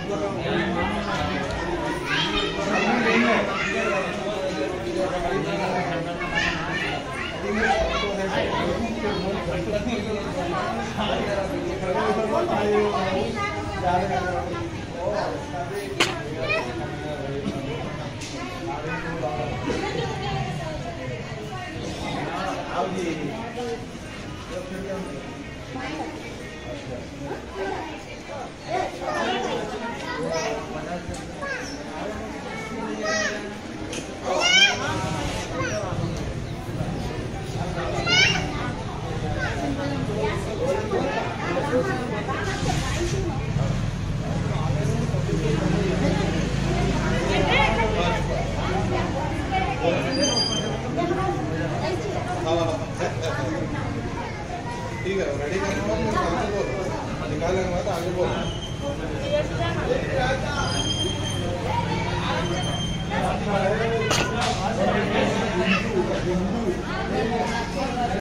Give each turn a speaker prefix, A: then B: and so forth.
A: ठीक है रेडी करने के बाद आगे बोल निकालने के बाद आगे बोल